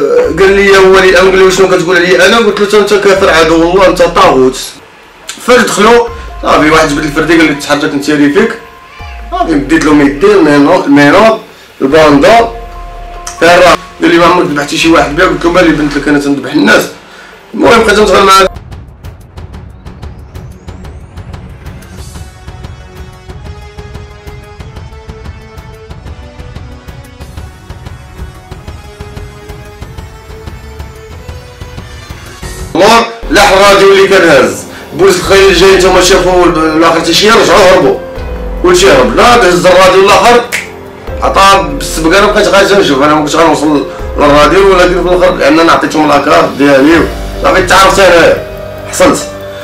قال لي هو ولي الامر، قال لي شنو كتقول عليا انا؟ قلت له انت كافر عدو الله، انت طاغوت. فاش دخلوا صافي واحد جبد الفردي قال لي تحرك نتيري فيك، صافي بديت لهم يدي المينوط الباندا فيها الراه. قال لي ما عمرك ذبحتي شي واحد بها؟ قلت له مالي بنت لك انا تنذبح الناس. المهم بقيت نشغل معاه. لاح الراديو اللي كان هاز بوليس الخيل اللي جاي نتوما شافوا الاخر تيشي رجعوا هربوا، كلشي هرب. لا دز الراديو الاخر عطاه بالسبق. انا بقيت غادي نشوف، انا ما كنتش غنوصل للراديو، ولكن في الاخر لان انا عطيتهم لاكارت ديالي صافي تعرفت انايا حصلت.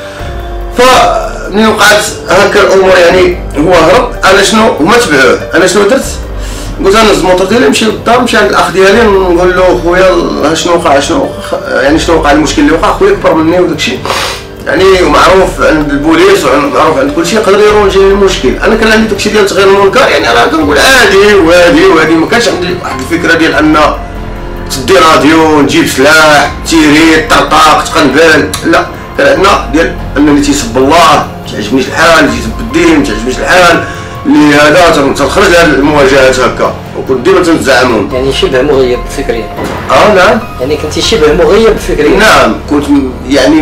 فملي وقعت هكا الامور يعني هو هرب، انا شنو هما تبعوه، انا شنو درت؟ قلت انا نهز الموطور ديالي نمشي للدار، نمشي عند الاخ ديالي نقول له خويا شنو وقع، شنو وقع المشكل اللي وقع، خويا كبر مني وداكشي يعني ومعروف عند البوليس ومعروف عند كلشي، يقدر يرونجي المشكل. انا كان عندي داكشي ديال تغيير المنكر، يعني انا كنقول عادي وهادي ما كانش عندي واحد الفكره ديال ان تدي راديو نجيب سلاح تيري طرطاق تقنبال، لا كان عندنا ديال انني تيسب الله تعجبنيش الحال، تيسب الدين تعجبنيش الحال، اللي هذا تنخرج لهاد المواجهات هكا، وكنت ديما تنزعمهم. يعني شبه مغيب فكريا. نعم. يعني كنتي شبه مغيب فكريا. نعم كنت يعني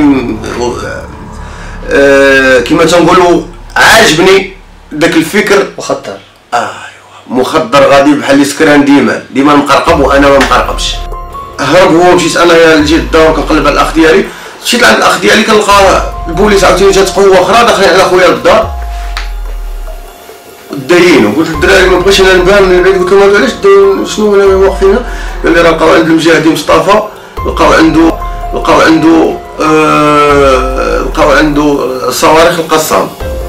كما تنقولوا عاجبني داك الفكر. مخدر. ايوا مخدر غادي بحال اللي سكران ديما مقرقب وانا ما مقرقبش. هرب هو، مشيت انايا لجيت الدار كنقلب على الاخ ديالي، مشيت لعند الاخ ديالي كنلقى البوليس عاوتاني جات قوه اخرى داخلين على خويا للدار دايين. وقلت للدراري ما بغيتش انا نبان من بعيد، قلت لهم علاش داين شنو هنا واقفين؟ قال لي راه لقاو عند المجاهدين مصطفى، لقاو عنده صواريخ القسام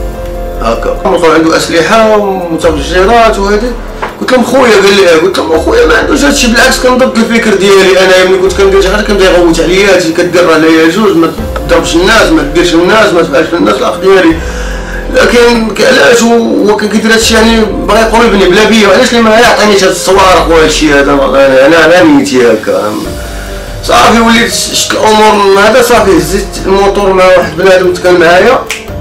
هكا، لقاو عنده اسلحه ومتفجرات وهذه. قلت لهم خويا، قال لي قلت لهم خويا ما عندوش هادشي، بالعكس كان ضد الفكر ديالي انا. ملي كنت كندير شي حاجه كنبدا يغوت عليا، كدير راه لا يجوز، ما تضربش الناس، ما ديرش الناس، ما تفعلش في الناس الاخ ديالي. لكن علاش هو كان كيدير هادشي؟ يعني بغا يقربني بلا بيا، علاش اللي ما يعطينيش هاد الصواريخ وهادشي هذا؟ انا نيتي هكا صافي. وليت شفت الامور هذا صافي، هزيت الموطور مع واحد بنادم كان معايا،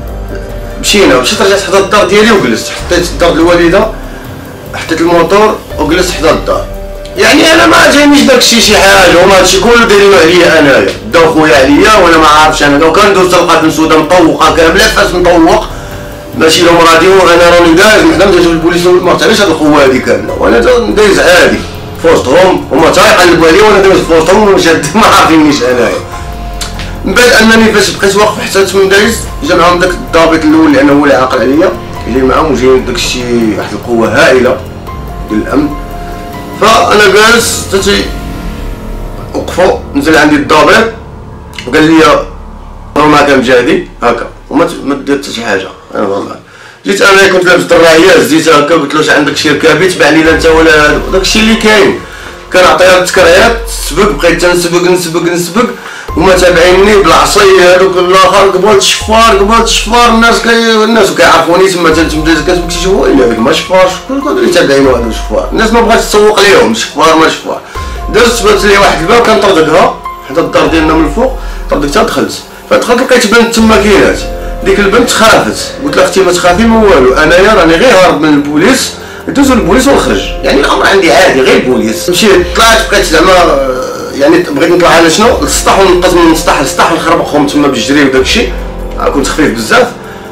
مشينا مشيت رجعت حدا الدار ديالي وجلست، حطيت الدار الوالده، حطيت الموطور وجلست حدا الدار. يعني انا ما جاينيش داكشي شي حاجه، وما هادشي كله دايرينو عليا انايا، داو خويا عليا وانا ما عارفش. انا لو كان دوزت القادم سودا مطوقه كامله فاس مطوق ماشي لهم راديو، انا راني دايز محدا جاو البوليس ما عرفتش هاد القوه هادي كامله، وانا دايز عادي في وسطهم، هما تا يقلبوا عليا وانا دايز في وسطهم وشاد ما عارفينيش انايا. من بعد انني فاش بقيت واقف حتى تمن دايز، جا معاهم داك الضابط الاول لانه هو اللي عاقل عليا، اللي معاهم جايين داكشي واحد القوه هائله ديال الامن. فانا جالس تاتي وقفوا، نزل عندي الضابط وقال لي راه معاك مجاهدي هكا وما دير حتى شي حاجه. انا والله جيت انا كنت لابس الدرايه، زيت هكا قلت له واش عندك شي ركابي تبعني لا انت ولا هذا، داكشي اللي كاين. كنعطيها التكريات تسبق، بقيت تنسبق هما تابعيني بالعصايه هذوك الاخر، قبلت الشفار الناس كيعرفوني تما تنتمدى كتبك تشوفوا الا هذيك ما شفارش، كل اللي تابعينو هذو الشفار، الناس ما بغاتش تسوق ليهم شفار ما شفار. درت بات لي واحد الباب كنطردقها حدا الدار ديالنا من الفوق، طردقتها دخلت. فدخلت لقيت بنت تما كاينات، ديك البنت خافت، قلت لها اختي ما تخافي ما والو، انايا راني غير هارب من البوليس، دوزو للبوليس ونخرج، يعني الامر عندي عادي غير البوليس. مشيت طلعت بقيت زعما يعني بغيت نطلع على شنو للسطح، وننقز من السطح للسطح ونخربقهم تما بالجري وداكشي، كنت خفيف بزاف.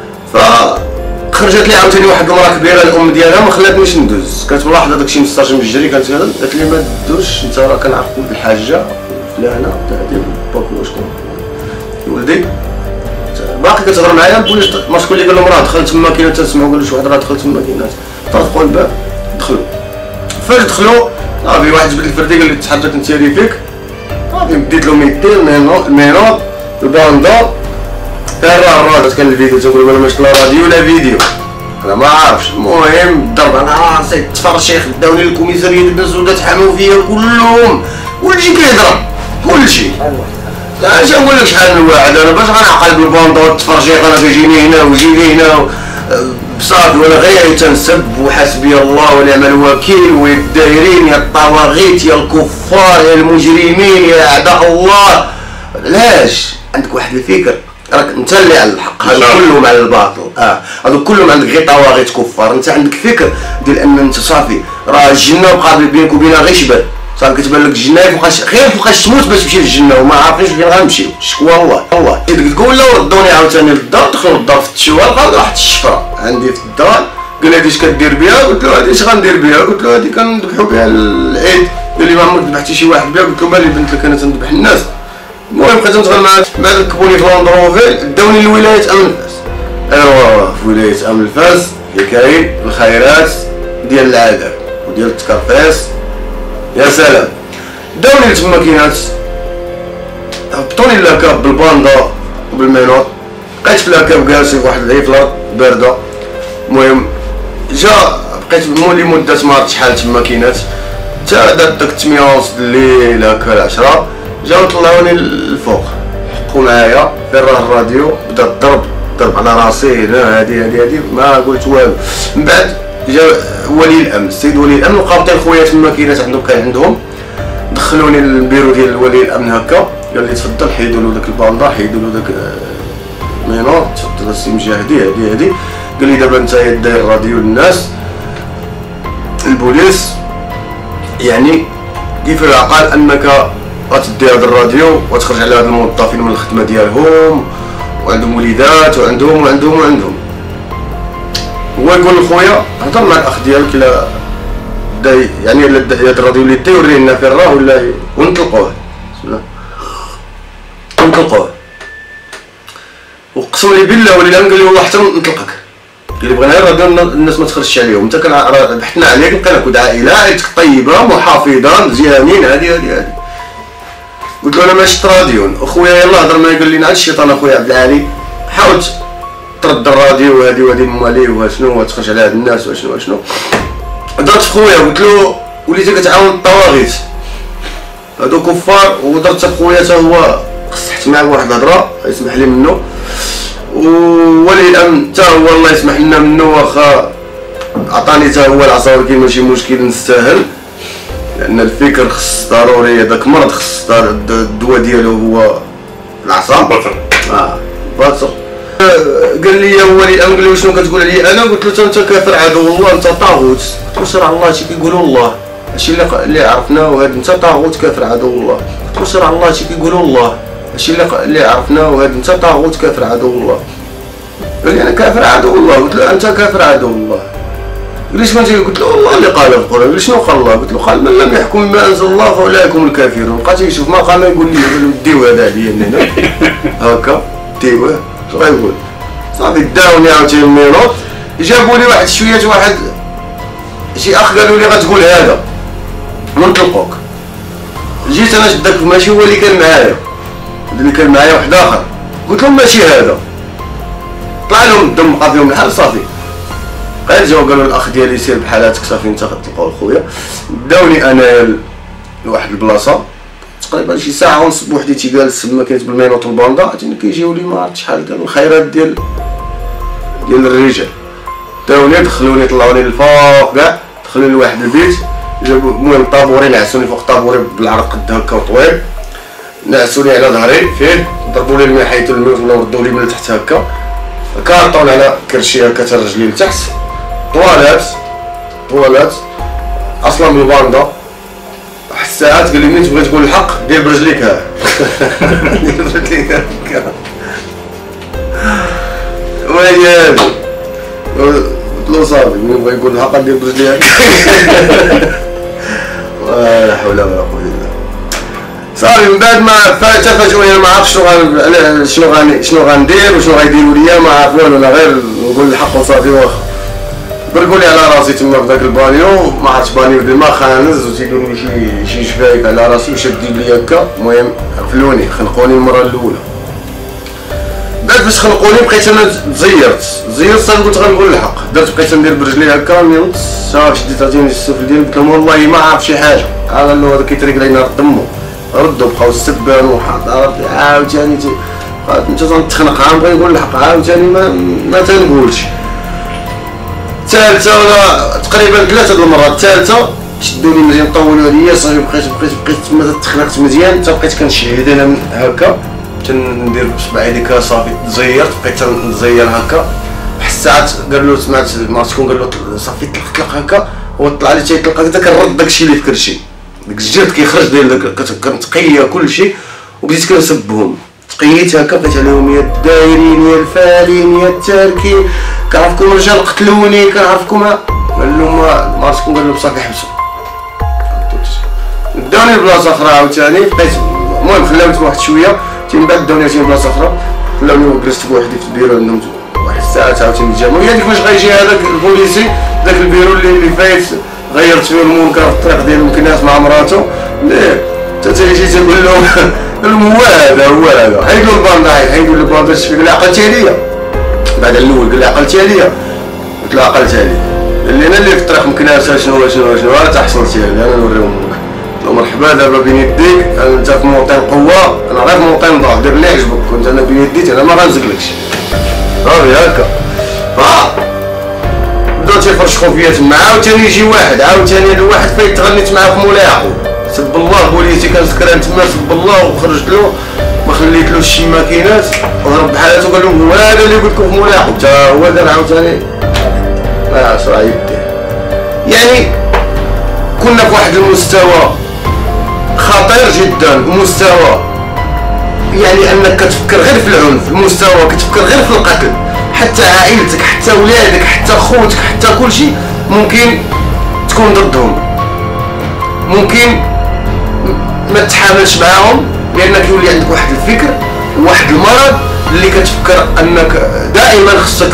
فخرجت لي عاوتاني واحد المراه كبيره الام ديالها ما خلاتنيش ندوز، كانت ملاحظه داكشي مسترجم بالجري، كانت قالت لي ما تدوزش انت راه كنعرفك بالحاجه فلانه تاع هادي باكو شكون ولدي باقي كتهضر معايا. البوليس ما شكون اللي قال لهم راه دخل تما كاينه، تسمعوا قالوا شي واحد راه دخل تما كاينات، طرقوا الباب دخلوا. فاش دخلوا صافي واحد جبد الفردي قال لي تحرك نتيري فيك، صافي بديت لهم يدي المينوط الباندا فيها الراديو. كان الفيديو تنقول انا ماشي لا راديو ولا فيديو انا ما عارفش. المهم ضرب انا راسي التفرشيخ داوني الكوميساريه بن سوده تحاموا فيا كلهم، كلشي كيضرب كلشي. لا اش نقول لك شحال من واحد انا باش غنعقل بالباندا والتفرشيخ، انا كيجيني هنا ويجيني هنا صافي ولا غير تنسب وحسبي الله ونعم الوكيل ويا الدايرين يا الطواغيت يا الكفار يا المجرمين يا اعداء الله. علاش عندك واحد الفكر راك انت اللي على الحق، هادو كلهم على الباطل. هادو كلهم عندك غير طواغيت كفار. انت عندك فكر ديال ان انت صافي راه الجنه مقابل بينك وبينها غير شبال، صافي كتبان لك الجنه فوقاش تموت باش تمشي للجنه وما عارفينش فين غنمشيو. شكوى الله ديك تقول لا ردوني عاوتاني للدار، دخلوا للدار فتشوها لقاو واحد الشفره عندي في الدار. قال لي هادي اش كدير بها؟ قلت له هادي اش غندير بها؟ قلت له هادي كنذبحوا بها العيد. قال لي ما عمرك ذبحتي شي واحد بها؟ قلت له مالي بنت لك انا تنذبح الناس. المهم بقيت نتغنى مع ركبوني في لاندروفيل داوني لولايه امن الفاس. ايوا في ولايه امن الفاس كاين الخيرات ديال العذاب وديال التكرفيس. يا سلام داوني لتما كاينات هبطوني لاكاب بالباندا وبالمينوط. بقيت في لاكاب جالس في واحد العيفله بارده. المهم بقيت مولي مده ما عرفت شحال تما كاينات حتى دات داك 8 ونص الليل هكا 10 جاو طلعوني للفوق حقوا معايا فين راه الراديو. بدا الضرب على راسي هنا هادي ما قلت والو. من بعد جا ولي الامن السيد ولي الامن وقابطين خويا تما كاينات كان عندهم. دخلوني للبيرو ديال ولي الامن هكا قال لي تفضل حيدوا له داك الباندا حيدوا له داك المينوط تفضل السي مجاهدي هادي. قال لي دابا انت داير الراديو للناس البوليس يعني كيف العقل انك غتدي هذا الراديو وتخرج على هاد الموظفين من الخدمه ديالهم وعندهم وليدات وعندهم. هو يقول لخويا هضر مع الاخ ديالك الا دا يعني هاد الراديو اللي دا يوري لنا فين راه ولا ونطلقوه. بسم الله نطلقوه. وقسم لي بالله ولي الامن قال لي والله حتى نطلقك. قال لي بغينا الراديو الناس ما تخرجش عليهم. انت بحثنا عليك لقينا كود عائله عائلتك طيبه محافظه مزيانين هادي. قلت له انا ما شفت راديو. اخويا يلاه هضر معايا قال لي نعاد الشيطان اخويا عبد العالي حاول ترد الراديو وهادي مالي وشنو وتخرج على هاد الناس وشنو. هضرت في خويا قلت له وليتي كتعاون الطواغيت هادو كفار. ودرت خويا حتى هو قصحت معاه واحد الهضره يسمح لي منه. وولي الامن حتى هو الله يسمح لنا منه واخا عطاني حتى هو العصاور كاين ماشي مشكل نستاهل لان الفكر خص ضروري هذاك مرض خص الدواء ديالو هو العصا باطر. قال لي يا ولي الامر قال لي شنو كتقول عليا انا؟ قلت له انت كافر عدو الله انت طاغوت. قلت له شرع الله هادشي كيقولوا الله هادشي اللي عرفناه وهذا انت طاغوت كافر عدو الله. قلت له شرع الله هادشي كيقولوا الله هادشي اللي عرفناه وهذا انت طاغوت كافر عدو الله. قال لي انا كافر عدو الله. قلت له انت كافر عدو الله. قال لي شنو قلت له الله اللي قال في القران. قال لي شنو قال الله؟ قلت له قال من لم يحكم بما انزل الله فاولئك هم الكافرون. بقى تيشوف ما قال يقول لي ديوه هذا عليا هنا هكا ديوه اش غايقول صافي داوني عاوتاني المينوط. جابوا لي واحد شويه واحد شي اخ قالوا لي غتقول هذا ونطلقوك. جيت انا شدك ماشي هو اللي كان معايا واحد اخر. قلت لهم ماشي هذا. طلع لهم الدم بقى فيهم الحال صافي. غير جاو قالوا الاخ ديالي سير بحالاتك صافي انت غتلقاو خويا. داوني انا لواحد البلاصه تقريبا شي ساعه ونص بوحدي تيجالس تما كاين بالمينوط والباندا عرفتي كيجيو لي ما عرفت شحال ديال الخيرات ديال الرجال. داوني دخلوني طلعوني للفوق كاع دخلوني لواحد البيت جابوا المهم طابوري نعسوني فوق طابوري بالعرق قد هكا وطويل نعسوني على ظهري فيه ضربوا لي الماء حيدوا الموت ولا ردوا لي من التحت هكا كارطون على كرشي هكا حتى رجلي لتحت. طوالات اصلا بالباندا. واحد الساعات قال لي ملي تبغي تقول الحق دير برجليك ها دير برجليك هكا وهي هادي. قلت له صافي ملي بغا يقول الحق ندير برجلي هكا لا حول ولا قوه الا بالله. صافي من بعد ما تفاجئوني انا ما عرفتش شنو غندير وشنو غيديروا ليا ما عرف والو. انا غير نقول الحق وصافي واخا. برقوا لي على راسي تما في داك البانيو ما عرفتش بانيو ديال الماء خانز وتيديروا لي شي شفايك على راسي وشادين لي هكا. المهم قفلوني خنقوني المره الاولى. بعد باش خنقوني بقيت انا زيرت صافي قلت غنقول الحق. بقيت ندير برجلي هكا نيوض صافي شديت عطيني السفل ديالي قلت لهم والله ما عارف شي حاجه قال له هذا كيتريق لينا ردمو ردوا بقاو السبان وحضرت عاوتاني انت تنتخنق عام بغي نقول الحق عاوتاني ما تنقولش. الثالثه ولا تقريبا 3 المرات. الثالثه شدوني مزيان طولوا عليا صافي بقيت تما تخنقت مزيان حتى بقيت كنشهد انا من هكا تندير بصبعي ديك صافي تزيرت بقيت نزير هكا حسات قال له سمعت ما تكون قال له صافي طلق هكا وطلع لي تيطلق هكا كنرد داكشي اللي في كرشي داك الجلد كيخرج ديال داك كنتقيا كلشي وبديت كنسبهم تقيت هكا بقيت عليهم يا الدايرين يا الفالين يا التاركين كنعرفكم رجال قتلوني كنعرفكم قال لهم ما تكون قال لهم صافي حبسوا داوني لبلاصه اخرى عاوتاني بقيت المهم خلاوني واحد شويه من بعد داوني عاوتاني بلاصه اخرى خلاوني جلست بوحدي في البيرو عندهم واحد الساعه عاوتاني الجامع وهي ديك فاش غيجي هذاك البوليسي داك البيرو اللي فايت غيرت فيه المنكر في الطريق ديال المكناس مع مراته حتى تيجي تقول لهم قال لهم هو هذا حيدوا الباندا حيدوا الباندا شفت قال لي عقلتي عليا بعد الاول قال لي عقلتي عليا قلت له عقلت عليك قال لي انا اللي في الطريق مكناس شنو راه تحصلتي انا نوريهم مرحبا دابا بين يديك انت في موطن قوه انا غير في موطن ضعف دير اللي يعجبك كنت انا بين يديك انا ما غنزقلكش صافي هكا بداو تيفرشخو فيا تما عاوتاني يجي واحد عاوتاني هذا الواحد فايت تغنيت معاه في مولا يعقوب سب الله بوليسي كنذكر تما سب الله وخرجت له ما خليتلوش شي ماكينات وضرب بحالاتو قال لهم هو هذا اللي قلت لكم في مولا يعقوب حتى هو دار عاوتاني ما راه يديه يعني كنا في واحد المستوى خطير جدا مستوى يعني انك كتفكر غير في العنف المستوى كتفكر غير في القتل حتى عائلتك حتى ولادك حتى خوتك حتى كل شيء ممكن تكون ضدهم ممكن ما تتحاملش معاهم لانك يولي عندك واحد الفكر واحد المرض اللي كتفكر انك دائما خصك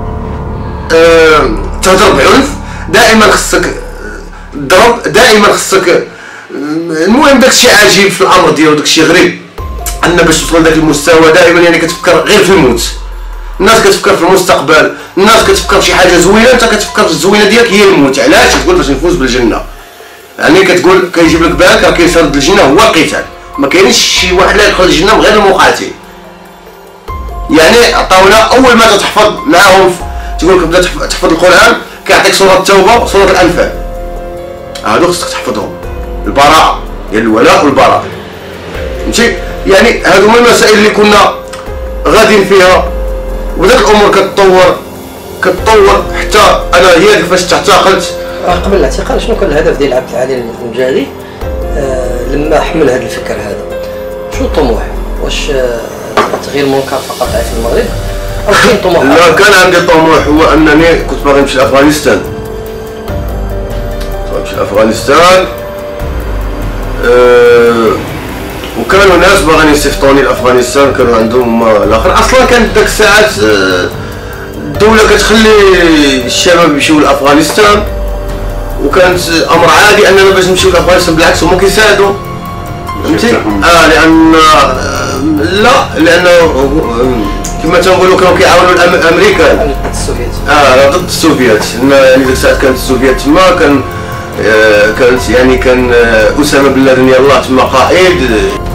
تهضر بعنف دائما خصك تضرب دائما خصك المهم داكشي عجيب في الامر ديالو داكشي غريب ان باش توصل لذاك المستوى دائما يعني كتفكر غير في الموت الناس كتفكر في المستقبل الناس كتفكر في شي حاجه زوينه انت كتفكر في الزوينه ديالك هي الموت علاش تقول باش نفوز بالجنه يعني كتقول كيجيب لك بالك راه كيسرد الجنه هو القتال ما كاينش شي واحد لا يدخل الجنه من غير المقاتل يعني عطاونا اول ما تحفظ معاهم تقول لك بدا تحفظ القران كيعطيك سوره التوبه وسوره الانفال هادو خصك تحفظهم البراءه ديال الولاء والبراء فهمتي يعني هادو هما المسائل اللي كنا غاديين فيها وبدات الامور كتطور حتى انا هي ديك فاش تعتقلت قبل الاعتقال شنو كان الهدف ديال عبد العالي المجاهدي لما حمل هذا الفكر هذا شنو الطموح واش تغيير المنكر فقط في المغرب او كاين طموح لا كان عندي طموح هو انني كنت باغي نمشي لافغانستان وكانوا ناس باغيين يصيفطوني لافغانستان كانوا عندهم الاخر اصلا كانت داك الساعات الدوله كتخلي الشباب يمشيو لافغانستان وكانت امر عادي اننا باش نمشيو لافغانستان بالعكس هما كيساعدوا فهمتي لان لانه كما تنقولوا كانوا كيعاونوا الامريكان ضد السوفيات ضد السوفيات يعني ديك الساعات كانت السوفيات تما كان اسامه بن لادن يلاه تما قائد